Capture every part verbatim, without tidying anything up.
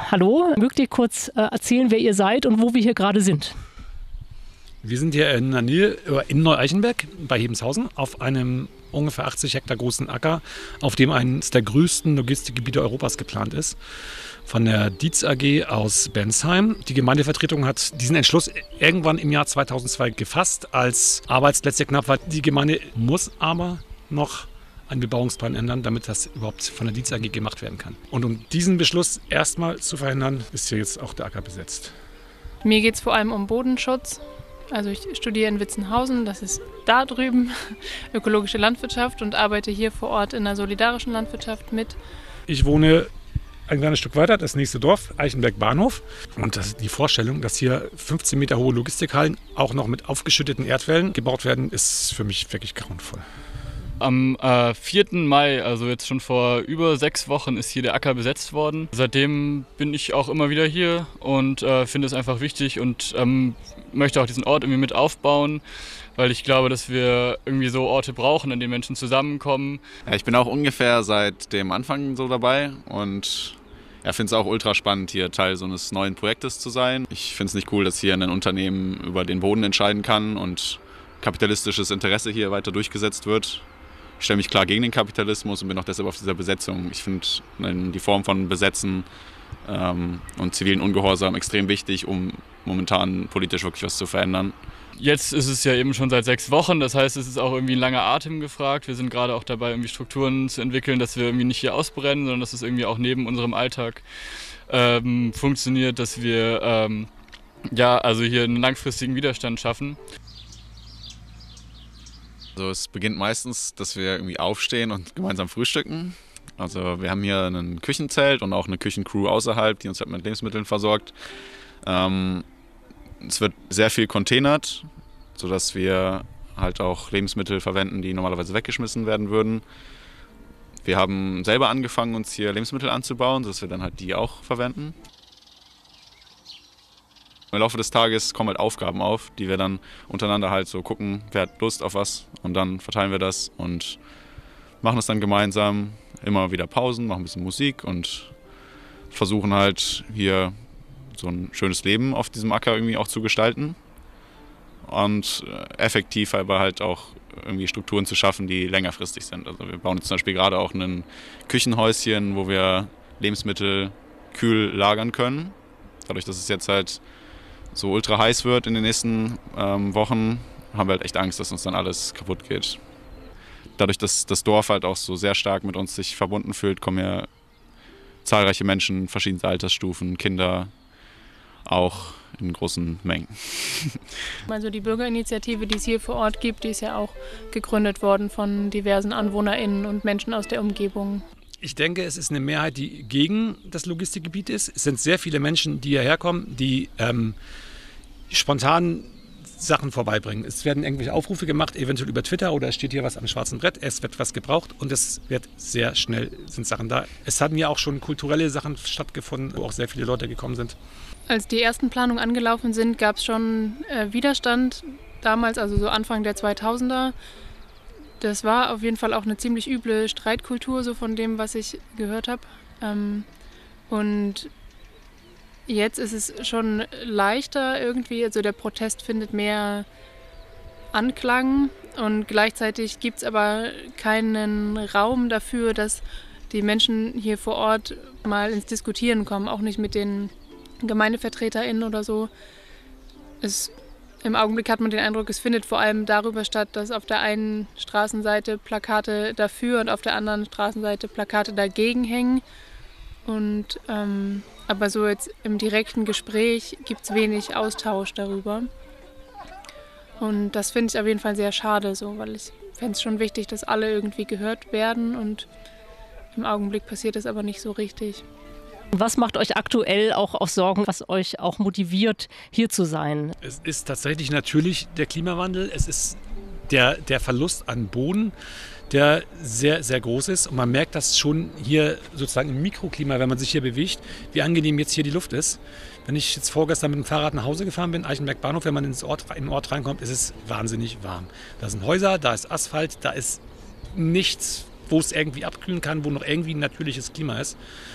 hallo. Mögt ihr kurz äh, erzählen, wer ihr seid und wo wir hier gerade sind? Wir sind hier in der Nähe, in Neu-Eichenberg bei Hebenshausen auf einem ungefähr achtzig Hektar großen Acker, auf dem eines der größten Logistikgebiete Europas geplant ist. Von der Dietz A G aus Bensheim. Die Gemeindevertretung hat diesen Entschluss irgendwann im Jahr zweitausendzwei gefasst, als Arbeitsplätze knapp war. Die Gemeinde muss aber noch einen Bebauungsplan ändern, damit das überhaupt von der Dietz A G gemacht werden kann. Und um diesen Beschluss erstmal zu verhindern, ist hier jetzt auch der Acker besetzt. Mir geht es vor allem um Bodenschutz. Also ich studiere in Witzenhausen, das ist da drüben, ökologische Landwirtschaft und arbeite hier vor Ort in der solidarischen Landwirtschaft mit. Ich wohne ein kleines Stück weiter, das nächste Dorf, Eichenberg Bahnhof. Und das, die Vorstellung, dass hier fünfzehn Meter hohe Logistikhallen auch noch mit aufgeschütteten Erdwällen gebaut werden, ist für mich wirklich grauenvoll. Am äh, vierten Mai, also jetzt schon vor über sechs Wochen, ist hier der Acker besetzt worden. Seitdem bin ich auch immer wieder hier und äh, finde es einfach wichtig und ähm, möchte auch diesen Ort irgendwie mit aufbauen, weil ich glaube, dass wir irgendwie so Orte brauchen, an denen Menschen zusammenkommen. Ja, ich bin auch ungefähr seit dem Anfang so dabei und ja, finde es auch ultra spannend, hier Teil so eines neuen Projektes zu sein. Ich finde es nicht cool, dass hier ein Unternehmen über den Boden entscheiden kann und kapitalistisches Interesse hier weiter durchgesetzt wird. Ich stelle mich klar gegen den Kapitalismus und bin auch deshalb auf dieser Besetzung. Ich finde die Form von Besetzen ähm, und zivilen Ungehorsam extrem wichtig, um momentan politisch wirklich was zu verändern. Jetzt ist es ja eben schon seit sechs Wochen, das heißt, es ist auch irgendwie ein langer Atem gefragt. Wir sind gerade auch dabei, irgendwie Strukturen zu entwickeln, dass wir irgendwie nicht hier ausbrennen, sondern dass es irgendwie auch neben unserem Alltag ähm, funktioniert, dass wir ähm, ja, also hier einen langfristigen Widerstand schaffen. Also es beginnt meistens, dass wir irgendwie aufstehen und gemeinsam frühstücken. Also wir haben hier ein Küchenzelt und auch eine Küchencrew außerhalb, die uns halt mit Lebensmitteln versorgt. Ähm, es wird sehr viel containert, sodass wir halt auch Lebensmittel verwenden, die normalerweise weggeschmissen werden würden. Wir haben selber angefangen, uns hier Lebensmittel anzubauen, sodass wir dann halt die auch verwenden. Im Laufe des Tages kommen halt Aufgaben auf, die wir dann untereinander halt so gucken, wer hat Lust auf was und dann verteilen wir das und machen es dann gemeinsam. Immer wieder Pausen, machen ein bisschen Musik und versuchen halt hier so ein schönes Leben auf diesem Acker irgendwie auch zu gestalten und effektiv aber halt auch irgendwie Strukturen zu schaffen, die längerfristig sind. Also wir bauen jetzt zum Beispiel gerade auch ein Küchenhäuschen, wo wir Lebensmittel kühl lagern können. Dadurch, dass es jetzt halt so ultra heiß wird in den nächsten ähm, Wochen, haben wir halt echt Angst, dass uns dann alles kaputt geht. Dadurch, dass das Dorf halt auch so sehr stark mit uns sich verbunden fühlt, kommen ja zahlreiche Menschen, verschiedene Altersstufen, Kinder, auch in großen Mengen. Also die Bürgerinitiative, die es hier vor Ort gibt, die ist ja auch gegründet worden von diversen AnwohnerInnen und Menschen aus der Umgebung. Ich denke, es ist eine Mehrheit, die gegen das Logistikgebiet ist. Es sind sehr viele Menschen, die hierher kommen, die ähm, spontan Sachen vorbeibringen. Es werden irgendwelche Aufrufe gemacht, eventuell über Twitter oder es steht hier was am schwarzen Brett, es wird was gebraucht und es wird sehr schnell, sind Sachen da. Es hatten ja auch schon kulturelle Sachen stattgefunden, wo auch sehr viele Leute gekommen sind. Als die ersten Planungen angelaufen sind, gab es schon äh, Widerstand damals, also so Anfang der zweitausender. Das war auf jeden Fall auch eine ziemlich üble Streitkultur, so von dem, was ich gehört habe. Ähm, und jetzt ist es schon leichter irgendwie, also der Protest findet mehr Anklang und gleichzeitig gibt es aber keinen Raum dafür, dass die Menschen hier vor Ort mal ins Diskutieren kommen, auch nicht mit den GemeindevertreterInnen oder so. Es Im Augenblick hat man den Eindruck, es findet vor allem darüber statt, dass auf der einen Straßenseite Plakate dafür und auf der anderen Straßenseite Plakate dagegen hängen. Und, ähm, aber so jetzt im direkten Gespräch gibt es wenig Austausch darüber. Und das finde ich auf jeden Fall sehr schade, so, weil ich fände es schon wichtig, dass alle irgendwie gehört werden. Und im Augenblick passiert das aber nicht so richtig. Was macht euch aktuell auch auf Sorgen, was euch auch motiviert, hier zu sein? Es ist tatsächlich natürlich der Klimawandel. Es ist der, der Verlust an Boden, der sehr, sehr groß ist. Und man merkt das schon hier sozusagen im Mikroklima, wenn man sich hier bewegt, wie angenehm jetzt hier die Luft ist. Wenn ich jetzt vorgestern mit dem Fahrrad nach Hause gefahren bin, Eichenberg Bahnhof, wenn man ins Ort, in den Ort reinkommt, ist es wahnsinnig warm. Da sind Häuser, da ist Asphalt, da ist nichts, wo es irgendwie abkühlen kann, wo noch irgendwie ein natürliches Klima ist.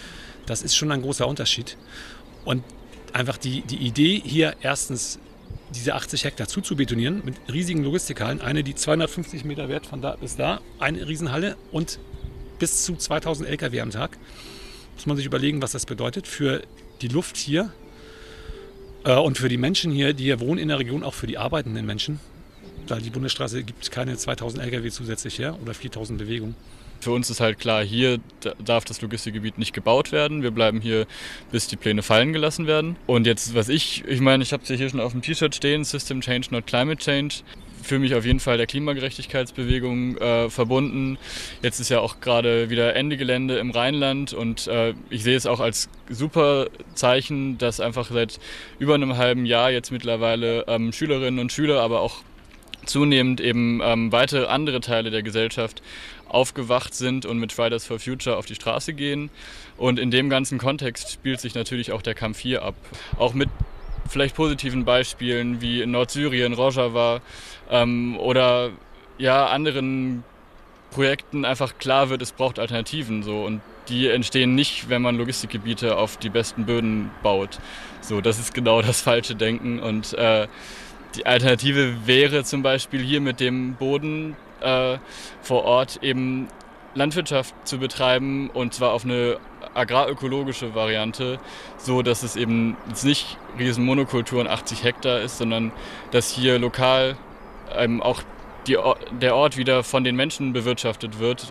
Das ist schon ein großer Unterschied. Und einfach die, die Idee hier erstens diese achtzig Hektar zuzubetonieren mit riesigen Logistikhallen, eine, die zweihundertfünfzig Meter wert von da bis da, eine Riesenhalle und bis zu zweitausend L K W am Tag. Muss man sich überlegen, was das bedeutet für die Luft hier äh, und für die Menschen hier, die hier wohnen in der Region, auch für die arbeitenden Menschen. Weil die Bundesstraße gibt keine zweitausend L K W zusätzlich her oder viertausend Bewegungen. Für uns ist halt klar, hier darf das Logistikgebiet nicht gebaut werden. Wir bleiben hier, bis die Pläne fallen gelassen werden. Und jetzt, was ich, ich meine, ich habe es ja hier schon auf dem T-Shirt stehen, System Change, not Climate Change. Für mich auf jeden Fall der Klimagerechtigkeitsbewegung äh, verbunden. Jetzt ist ja auch gerade wieder Ende Gelände im Rheinland und äh, ich sehe es auch als super Zeichen, dass einfach seit über einem halben Jahr jetzt mittlerweile ähm, Schülerinnen und Schüler, aber auch zunehmend eben ähm, weitere andere Teile der Gesellschaft aufgewacht sind und mit Fridays for Future auf die Straße gehen. Und in dem ganzen Kontext spielt sich natürlich auch der Kampf hier ab. Auch mit vielleicht positiven Beispielen wie in Nordsyrien, Rojava ähm, oder ja, anderen Projekten einfach klar wird, es braucht Alternativen. So. Und die entstehen nicht, wenn man Logistikgebiete auf die besten Böden baut. So, das ist genau das falsche Denken. Und äh, die Alternative wäre zum Beispiel hier mit dem Boden äh, vor Ort eben Landwirtschaft zu betreiben und zwar auf eine agrarökologische Variante, so dass es eben jetzt nicht riesen Monokulturen achtzig Hektar ist, sondern dass hier lokal ähm, auch die, der Ort wieder von den Menschen bewirtschaftet wird.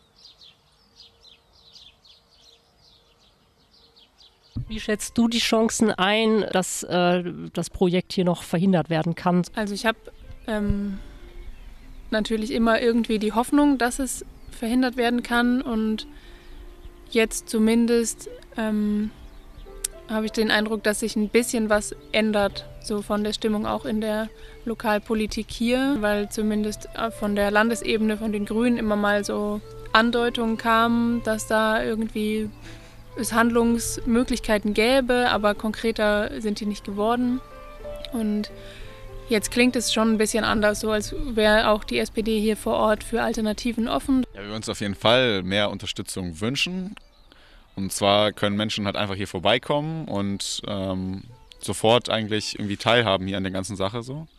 Wie schätzt du die Chancen ein, dass äh, das Projekt hier noch verhindert werden kann? Also ich habe ähm, natürlich immer irgendwie die Hoffnung, dass es verhindert werden kann und jetzt zumindest ähm, habe ich den Eindruck, dass sich ein bisschen was ändert, so von der Stimmung auch in der Lokalpolitik hier, weil zumindest von der Landesebene, von den Grünen immer mal so Andeutungen kamen, dass da irgendwie es Handlungsmöglichkeiten gäbe, aber konkreter sind die nicht geworden. Und jetzt klingt es schon ein bisschen anders, so als wäre auch die S P D hier vor Ort für Alternativen offen. Ja, wir uns auf jeden Fall mehr Unterstützung wünschen. Und zwar können Menschen halt einfach hier vorbeikommen und ähm, sofort eigentlich irgendwie teilhaben hier an der ganzen Sache so.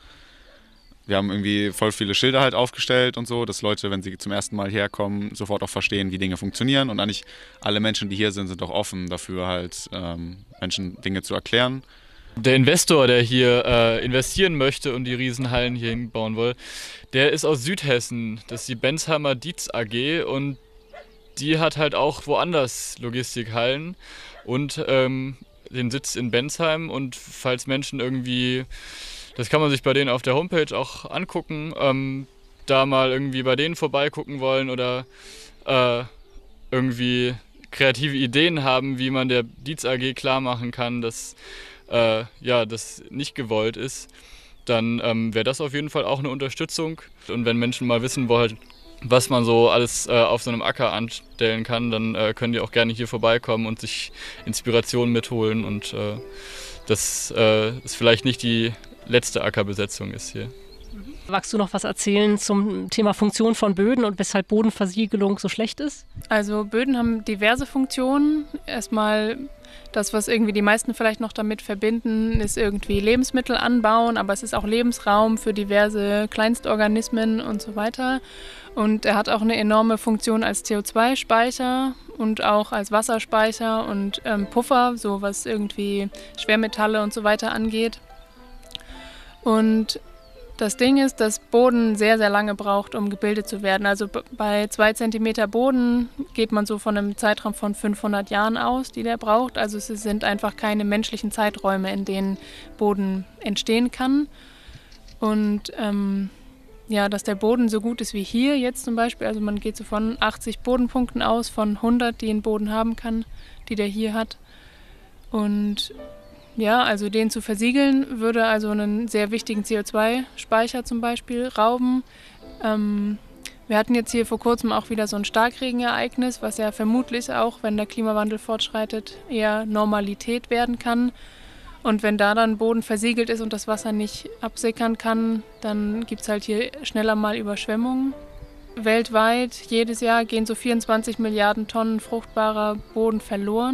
Wir haben irgendwie voll viele Schilder halt aufgestellt und so, dass Leute, wenn sie zum ersten Mal herkommen, sofort auch verstehen, wie Dinge funktionieren. Und eigentlich alle Menschen, die hier sind, sind auch offen dafür, halt ähm, Menschen Dinge zu erklären. Der Investor, der hier äh, investieren möchte und die Riesenhallen hier bauen will, der ist aus Südhessen. Das ist die Bensheimer Dietz A G und die hat halt auch woanders Logistikhallen und ähm, den Sitz in Bensheim. Und falls Menschen irgendwie, das kann man sich bei denen auf der Homepage auch angucken, ähm, da mal irgendwie bei denen vorbeigucken wollen oder äh, irgendwie kreative Ideen haben, wie man der Dietz A G klar machen kann, dass äh, ja, das nicht gewollt ist, dann ähm, wäre das auf jeden Fall auch eine Unterstützung. Und wenn Menschen mal wissen wollen, was man so alles äh, auf so einem Acker anstellen kann, dann äh, können die auch gerne hier vorbeikommen und sich Inspiration mitholen und äh, dass äh, es vielleicht nicht die letzte Ackerbesetzung ist hier. Magst du noch was erzählen zum Thema Funktion von Böden und weshalb Bodenversiegelung so schlecht ist? Also Böden haben diverse Funktionen. Erstmal das, was irgendwie die meisten vielleicht noch damit verbinden, ist irgendwie Lebensmittel anbauen, aber es ist auch Lebensraum für diverse Kleinstorganismen und so weiter. Und er hat auch eine enorme Funktion als C O zwei Speicher und auch als Wasserspeicher und ähm, Puffer, so was irgendwie Schwermetalle und so weiter angeht. Und das Ding ist, dass Boden sehr, sehr lange braucht, um gebildet zu werden. Also bei zwei Zentimeter Boden geht man so von einem Zeitraum von fünfhundert Jahren aus, die der braucht. Also es sind einfach keine menschlichen Zeiträume, in denen Boden entstehen kann. Und ähm, ja, dass der Boden so gut ist wie hier jetzt zum Beispiel. Also man geht so von achtzig Bodenpunkten aus, von hundert, die ein Boden haben kann, die der hier hat. Und ja, also den zu versiegeln, würde also einen sehr wichtigen C O zwei Speicher zum Beispiel rauben. Ähm, wir hatten jetzt hier vor kurzem auch wieder so ein Starkregenereignis, was ja vermutlich auch, wenn der Klimawandel fortschreitet, eher Normalität werden kann. Und wenn da dann Boden versiegelt ist und das Wasser nicht absickern kann, dann gibt es halt hier schneller mal Überschwemmungen. Weltweit jedes Jahr gehen so vierundzwanzig Milliarden Tonnen fruchtbarer Boden verloren.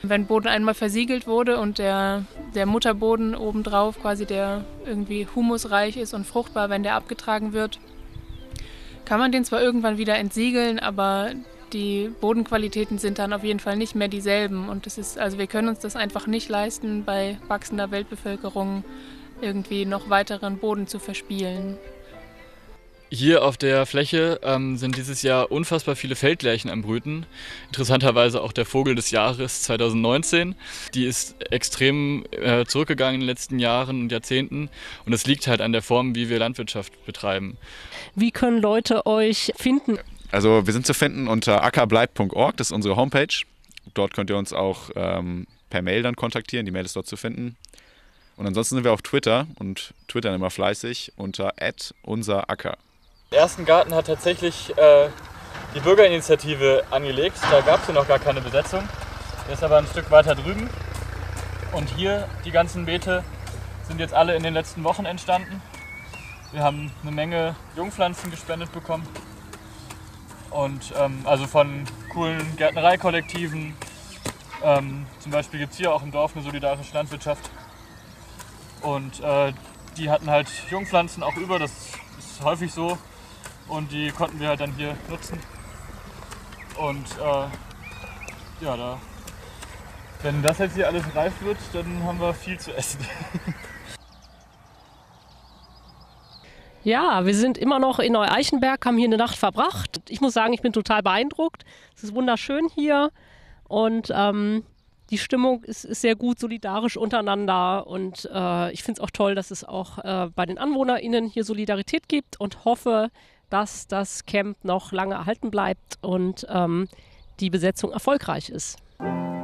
Wenn Boden einmal versiegelt wurde und der, der Mutterboden obendrauf, quasi der irgendwie humusreich ist und fruchtbar, wenn der abgetragen wird, kann man den zwar irgendwann wieder entsiegeln, aber die Bodenqualitäten sind dann auf jeden Fall nicht mehr dieselben. Und das ist, also wir können uns das einfach nicht leisten, bei wachsender Weltbevölkerung irgendwie noch weiteren Boden zu verspielen. Hier auf der Fläche ähm, sind dieses Jahr unfassbar viele Feldlerchen am Brüten. Interessanterweise auch der Vogel des Jahres zweitausendneunzehn. Die ist extrem äh, zurückgegangen in den letzten Jahren und Jahrzehnten. Und es liegt halt an der Form, wie wir Landwirtschaft betreiben. Wie können Leute euch finden? Also wir sind zu finden unter ackerbleibt punkt org, das ist unsere Homepage. Dort könnt ihr uns auch ähm, per Mail dann kontaktieren, die Mail ist dort zu finden. Und ansonsten sind wir auf Twitter und twittern immer fleißig unter at unseracker. Den ersten Garten hat tatsächlich äh, die Bürgerinitiative angelegt. Da gab es ja noch gar keine Besetzung. Der ist aber ein Stück weiter drüben. Und hier, die ganzen Beete, sind jetzt alle in den letzten Wochen entstanden. Wir haben eine Menge Jungpflanzen gespendet bekommen. Und ähm, also von coolen Gärtnereikollektiven. Ähm, zum Beispiel gibt es hier auch im Dorf eine solidarische Landwirtschaft. Und äh, die hatten halt Jungpflanzen auch über, das ist häufig so. Und die konnten wir halt dann hier nutzen. Und äh, ja, da, wenn das jetzt hier alles reif wird, dann haben wir viel zu essen. Ja, wir sind immer noch in Neu-Eichenberg, haben hier eine Nacht verbracht. Ich muss sagen, ich bin total beeindruckt. Es ist wunderschön hier und ähm, die Stimmung ist, ist sehr gut, solidarisch untereinander. Und äh, ich finde es auch toll, dass es auch äh, bei den AnwohnerInnen hier Solidarität gibt und hoffe, dass das Camp noch lange erhalten bleibt und ähm, die Besetzung erfolgreich ist.